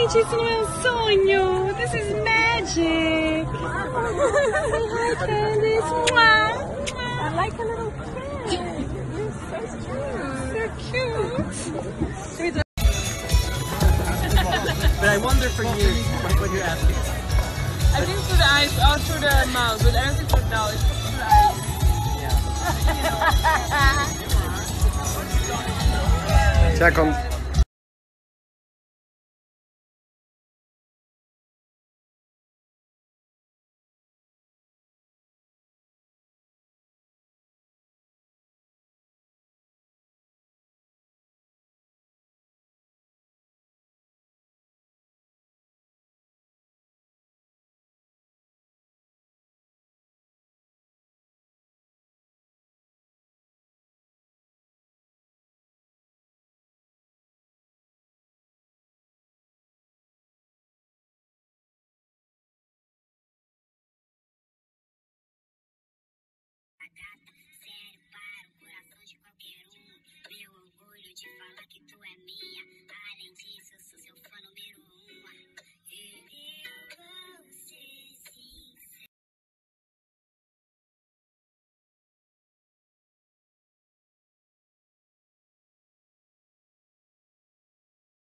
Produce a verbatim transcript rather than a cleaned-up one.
Gente, isso não é um sonho. This is magic. Say hi, Candice. Mwah. I like a little kid. You're so cute. So cute. But I wonder for you, what, what you're asking. I think through the eyes, or through the mouth, but I don't think through the nose. It's through the eyes. Yeah. Second. Sério, para o coração de qualquer um. Meu orgulho de falar que tu é minha. Além disso, eu sou seu fã número um.